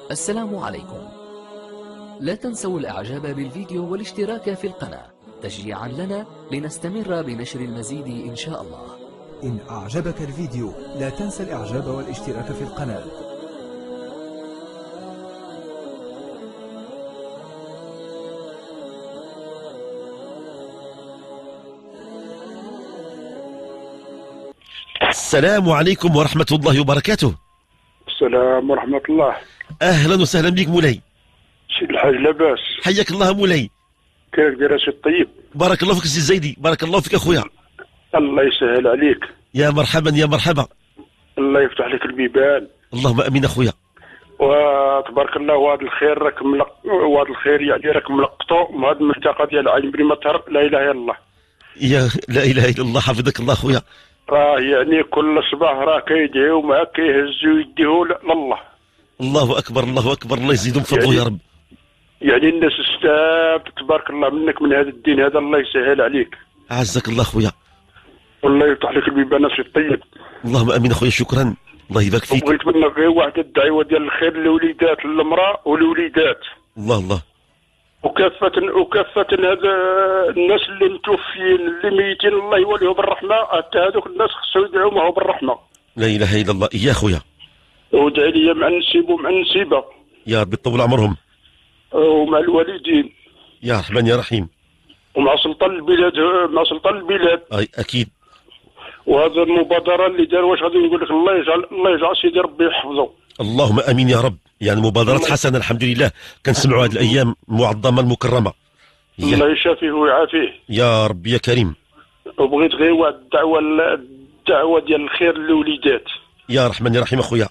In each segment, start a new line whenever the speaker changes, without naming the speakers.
السلام عليكم. لا تنسوا الإعجاب بالفيديو والاشتراك في القناة تشجيعا لنا لنستمر بنشر المزيد إن شاء الله.
إن أعجبك الفيديو لا تنسى الإعجاب والاشتراك في القناة.
السلام عليكم ورحمة الله وبركاته.
السلام ورحمة الله.
أهلا وسهلا بك مولاي.
سيد الحاج لاباس؟
حياك الله مولاي.
كيف داير سي الطيب؟
بارك الله فيك سي الزايدي، بارك الله فيك أخويا.
الله يسهل عليك.
يا مرحبا يا مرحبا.
الله يفتح لك البيبان.
اللهم أمين أخويا.
وتبارك الله، وهذا الخير راك وهذا الخير يعني راك ملقطو، وهذا الملتقى ديال عين بن مطهر لا إله إلا الله.
يا لا إله إلا الله، حفظك الله أخويا.
راه يعني كل صباح راه كيدعيو معاك، كيهزو يديه لله.
الله أكبر الله أكبر، الله يزيدهم فضله يا رب.
يعني الناس استافدت تبارك الله منك من هذا الدين هذا، الله يسهل عليك.
أعزك الله أخويا.
والله يفتح لك البيبان سي الطيب.
اللهم أمين أخويا، شكرا، الله يبارك فيك.
وبغيت منك غير واحد الدعوة ديال الخير للوليدات، المرأة والوليدات.
الله الله.
وكافة هذا الناس اللي متوفيين اللي ميتين، الله يوليهم بالرحمة. حتى هذوك الناس خصهم يدعوا معه بالرحمة.
لا إله إلا الله. يا أخويا.
ودعي لي مع النسيب ومع النسيبة.
يا رب يطول عمرهم.
ومع الوالدين.
يا رحمن يا رحيم.
ومع سلطان البلاد، مع سلطان البلاد.
أي أكيد.
وهذا المبادرة اللي دار، واش غادي نقول لك، الله يجعل سيدي ربي يحفظه.
اللهم امين يا رب. يعني مبادرات حسنه الحمد لله، كنسمعوا هذه الايام المعظمه المكرمه.
الله يشافيه ويعافيه
يا رب يا كريم.
وبغيت غير واحد الدعوه ديال الخير للوليدات.
يا رحمن يا رحيم اخويا.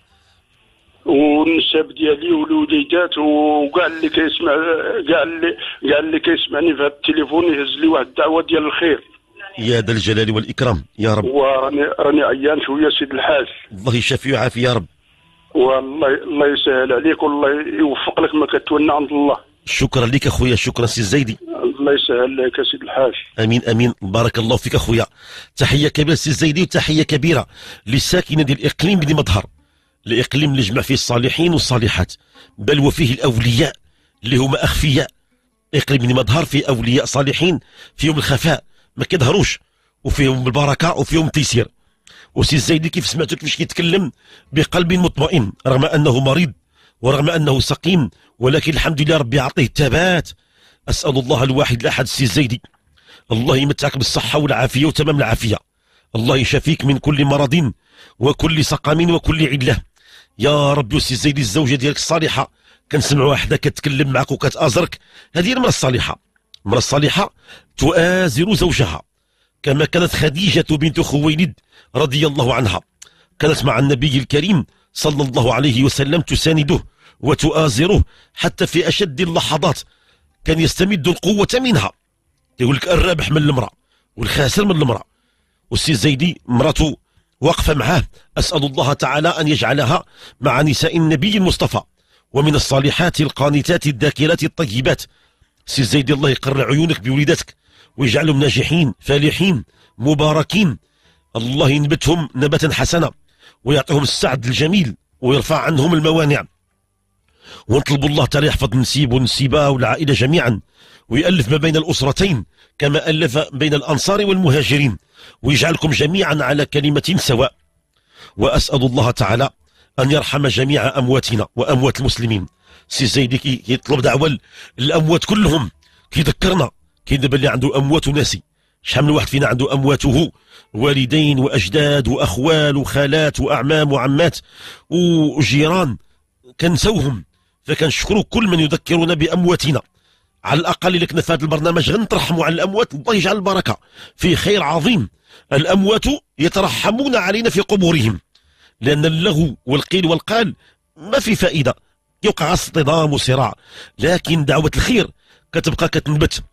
والنساب ديالي والوليدات وكاع اللي كيسمع، كاع اللي كيسمعني في هذا التليفون يهز لي واحد الدعوه ديال الخير.
يا ذا الجلال والاكرام يا رب.
وراني عيان شويه سيد الحاج.
الله يشافي ويعافي يا رب.
والله يسهل عليك، والله يوفق لك ما كتولى عند الله.
شكرا لك اخويا، شكرا سي الزايدي.
الله يسهل لك يا سيد الحاج.
امين امين، بارك الله فيك اخويا. تحيه كبيره سي الزايدي، وتحيه كبيره للساكنه ديال الاقليم بن مظهر، الاقليم اللي جمع فيه الصالحين والصالحات، بل وفيه الاولياء اللي هما اخفياء. اقليم بن مظهر فيه اولياء صالحين فيهم الخفاء ما كيظهروش، وفيهم البركه وفيهم التيسير. وسي الزايدي كيف سمعتو كيفاش كيتكلم بقلب مطمئن، رغم انه مريض ورغم انه سقيم، ولكن الحمد لله ربي يعطيه الثبات. اسال الله الواحد الاحد السي الزايدي، الله يمتعك بالصحه والعافيه وتمام العافيه، الله يشافيك من كل مرض وكل سقم وكل عله يا رب. وسي الزايدي الزوجه ديالك الصالحه كنسمعوا واحده كتكلم معك وكتازرك، هذه المراه الصالحه. المراه الصالحه تؤازر زوجها كما كانت خديجة بنت خويلد رضي الله عنها، كانت مع النبي الكريم صلى الله عليه وسلم تسانده وتؤازره حتى في أشد اللحظات، كان يستمد القوة منها. يقول لك الرابح من المرأة والخاسر من المرأة. والسي زيدي مراته واقفة معاه، أسأل الله تعالى أن يجعلها مع نساء النبي المصطفى ومن الصالحات القانتات الذاكرات الطيبات. سي زيدي الله يقر عيونك بوليداتك ويجعلهم ناجحين فالحين مباركين، الله ينبتهم نباتا حسنا ويعطيهم السعد الجميل ويرفع عنهم الموانع. ونطلب الله تعالى يحفظ نسيب والنسيبة والعائلة جميعا، ويألف ما بين الأسرتين كما ألف بين الأنصار والمهاجرين، ويجعلكم جميعا على كلمة سواء. وأسأل الله تعالى أن يرحم جميع أمواتنا وأموات المسلمين. سي زيدي يطلب دعوة الأموات كلهم، كيذكرنا كاين دابا اللي عنده اموات وناسي. شحال من واحد فينا عنده امواته، والدين واجداد واخوال وخالات واعمام وعمات وجيران كنسوهم، فكنشكروا كل من يذكرنا بامواتنا. على الاقل لكنا في هذا البرنامج غنترحموا على الاموات، الله يجعل البركه في خير عظيم. الاموات يترحمون علينا في قبورهم، لان اللغو والقيل والقال ما في فائده، يوقع اصطدام وصراع، لكن دعوه الخير كتبقى كتنبت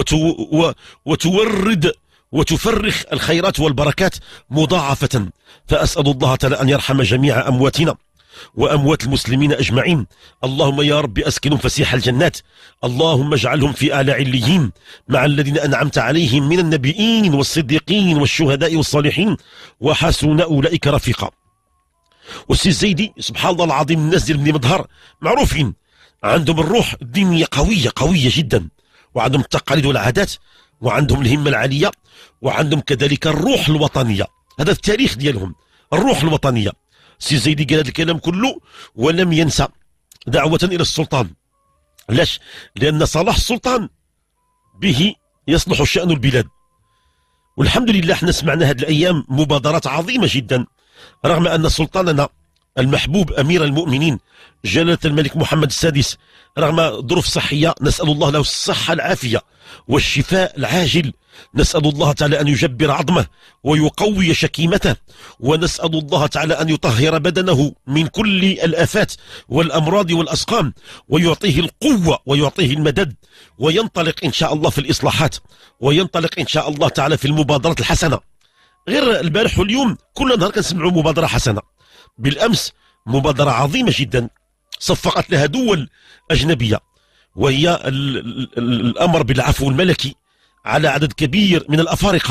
وتورد وتفرخ الخيرات والبركات مضاعفة. فأسأل الله تعالى أن يرحم جميع أمواتنا وأموات المسلمين أجمعين. اللهم يا رب أسكنهم فسيح الجنات، اللهم اجعلهم في أعلى عليين مع الذين أنعمت عليهم من النبيين والصديقين والشهداء والصالحين وحسن أولئك رفيقا. والسي الزيدي سبحان الله العظيم الناس ديال بني مظهر معروفين عندهم الروح الدينيه قويه جدا، وعندهم التقاليد والعادات، وعندهم الهمه العاليه، وعندهم كذلك الروح الوطنيه. هذا التاريخ ديالهم، الروح الوطنيه. السي الزيدي قال هذا الكلام كله ولم ينسى دعوه الى السلطان. علاش؟ لان صلاح السلطان به يصلح شأن البلاد. والحمد لله احنا سمعنا هذه الايام مبادرات عظيمه جدا، رغم ان سلطاننا المحبوب امير المؤمنين جلاله الملك محمد السادس رغم ظروف صحيه نسال الله له الصحه العافيه والشفاء العاجل، نسال الله تعالى ان يجبر عظمه ويقوي شكيمته، ونسال الله تعالى ان يطهر بدنه من كل الافات والامراض والاسقام، ويعطيه القوه ويعطيه المدد، وينطلق ان شاء الله في الاصلاحات، وينطلق ان شاء الله تعالى في المبادرات الحسنه. غير البارح واليوم كل نهار كنسمعوا مبادره حسنه. بالامس مبادره عظيمه جدا صفقت لها دول اجنبيه، وهي الامر بالعفو الملكي على عدد كبير من الافارقه.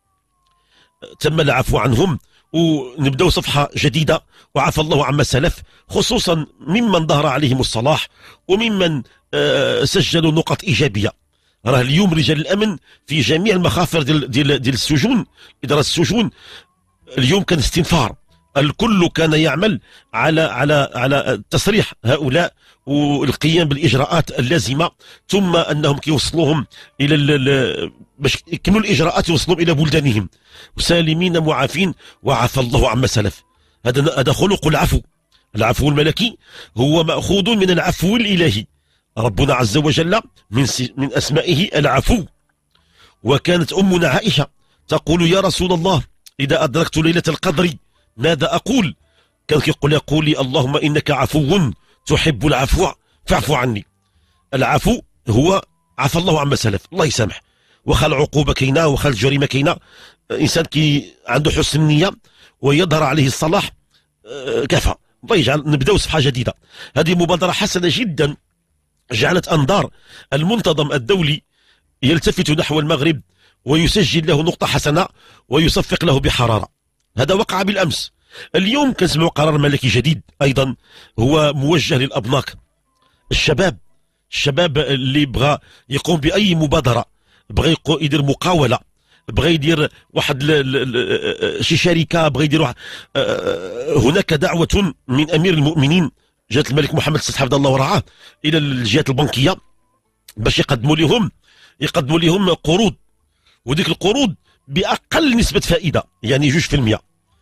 تم العفو عنهم ونبداو صفحه جديده، وعفى الله عما سلف، خصوصا ممن ظهر عليهم الصلاح وممن سجلوا نقط ايجابيه. راه اليوم رجال الامن في جميع المخافر ديال السجون، اداره السجون اليوم كان استنفار، الكل كان يعمل على تصريح هؤلاء والقيام بالاجراءات اللازمه، ثم انهم كيوصلوهم الى باش يكملوا الاجراءات يوصلوهم الى بلدانهم سالمين معافين وعفى الله عما سلف. هذا خلق العفو. العفو الملكي هو ماخوذ من العفو الالهي. ربنا عز وجل من اسمائه العفو. وكانت امنا عائشه تقول يا رسول الله اذا ادركت ليله القدر ماذا اقول؟ كان كيقول لي قولي اللهم انك عفو تحب العفو فاعف عني. العفو هو عفى الله عما سلف، الله يسامح، وخا العقوبه كاينه وخا الجريمه كاينه، انسان كي عنده حسن النيه ويظهر عليه الصلاح كفى. الله يجعل نبداو صفحه جديده. هذه مبادره حسنه جدا جعلت انظار المنتظم الدولي يلتفت نحو المغرب ويسجل له نقطه حسنه ويصفق له بحراره. هذا وقع بالامس. اليوم كنسمعوا قرار ملكي جديد ايضا هو موجه للابناك، الشباب اللي بغى يقوم باي مبادره، بغى يدير مقاوله، بغى يدير واحد شي شركه، بغى يدير هناك دعوه من امير المؤمنين جلاله الملك محمد السادس حفظه الله ورعاه الى الجهات البنكيه باش يقدموا لهم قروض، وديك القروض باقل نسبه فائده يعني 2%.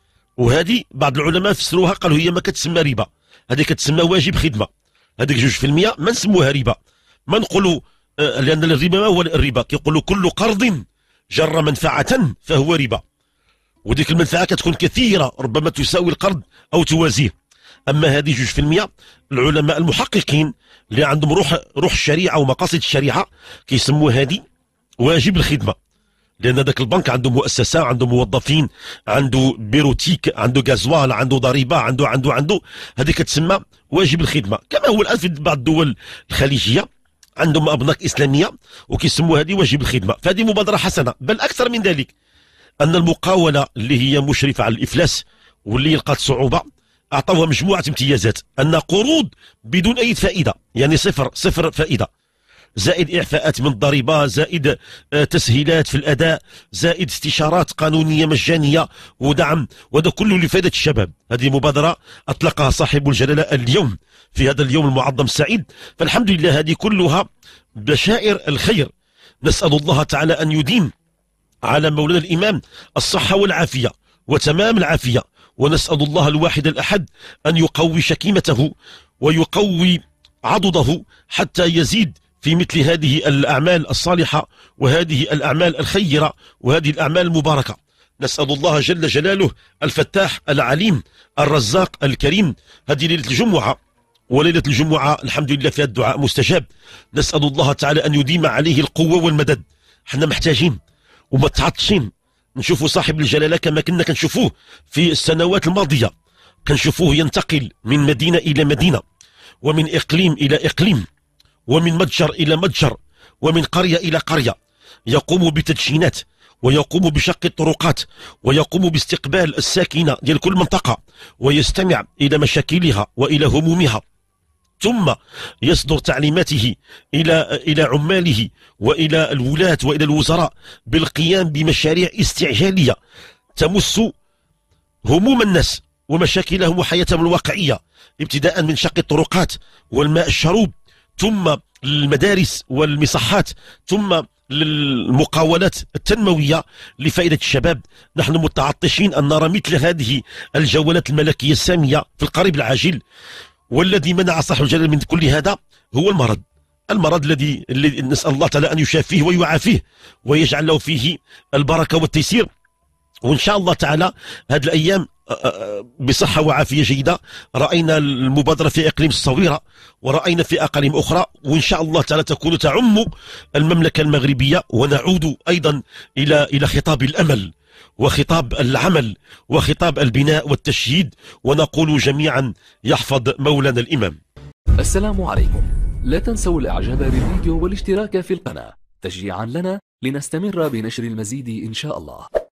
وهذه بعض العلماء فسروها قالوا هي ما كتسمى ربا، هذه كتسمى واجب خدمه. هذيك 2% ما نسموها ربا، ما نقولوا لان الربا ما هو الربا، كيقولوا كل قرض جر منفعه فهو ربا، وديك المنفعه كتكون كثيره ربما تساوي القرض او توازيه. اما هذه 2% العلماء المحققين اللي عندهم روح الشريعه ومقاصد الشريعه كيسموا هذه واجب الخدمه، لان ذاك البنك عنده مؤسسه، عنده موظفين، عنده بيروتيك، عنده غازوال، عنده ضريبه، عنده هذه كتسمى واجب الخدمه. كما هو الان في بعض الدول الخليجيه عندهم ابناك اسلاميه وكيسموا هذه واجب الخدمه. فهذه مبادره حسنه، بل اكثر من ذلك ان المقاوله اللي هي مشرفه على الافلاس واللي لقات صعوبه اعطوها مجموعه امتيازات، ان قروض بدون اي فائده، يعني صفر فائده، زائد إعفاءات من الضريبة، زائد تسهيلات في الأداء، زائد استشارات قانونية مجانية ودعم، وهذا كله لفائدة الشباب. هذه مبادرة أطلقها صاحب الجلالة اليوم في هذا اليوم المعظم السعيد. فالحمد لله هذه كلها بشائر الخير. نسأل الله تعالى أن يديم على مولانا الإمام الصحة والعافية وتمام العافية، ونسأل الله الواحد الأحد أن يقوي شكيمته ويقوي عضده حتى يزيد في مثل هذه الأعمال الصالحة وهذه الأعمال الخيرة وهذه الأعمال المباركة. نسأل الله جل جلاله الفتاح العليم الرزاق الكريم. هذه ليلة الجمعة، وليلة الجمعة الحمد لله فيها الدعاء مستجاب. نسأل الله تعالى أن يديم عليه القوة والمدد. احنا محتاجين وما تعطشين نشوفوا صاحب الجلالة كما كنا كنشوفوه في السنوات الماضية، كنشوفوه ينتقل من مدينة إلى مدينة، ومن إقليم إلى إقليم، ومن متجر إلى متجر، ومن قرية إلى قرية، يقوم بتدشينات ويقوم بشق الطرقات، ويقوم باستقبال الساكنة ديال كل منطقة، ويستمع إلى مشاكلها وإلى همومها، ثم يصدر تعليماته إلى عماله وإلى الولاة وإلى الوزراء بالقيام بمشاريع استعجالية تمس هموم الناس ومشاكلهم وحياتهم الواقعية، ابتداء من شق الطرقات والماء الشروب، ثم المدارس والمصحات، ثم للمقاولات التنموية لفائدة الشباب. نحن متعطشين أن نرى مثل هذه الجولات الملكية السامية في القريب العاجل. والذي منع صاحب الجلال من كل هذا هو المرض الذي نسأل الله تعالى أن يشافيه ويعافيه ويجعل له فيه البركة والتيسير. وإن شاء الله تعالى هذه الأيام بصحة وعافية جيدة. رأينا المبادرة في إقليم الصويرة ورأينا في أقاليم أخرى، وإن شاء الله تعالى تكون تعم المملكة المغربية، ونعود أيضا إلى خطاب الأمل وخطاب العمل وخطاب البناء والتشييد، ونقول جميعا يحفظ مولانا الإمام.
السلام عليكم. لا تنسوا الإعجاب بالفيديو والاشتراك في القناة تشجيعا لنا لنستمر بنشر المزيد إن شاء الله.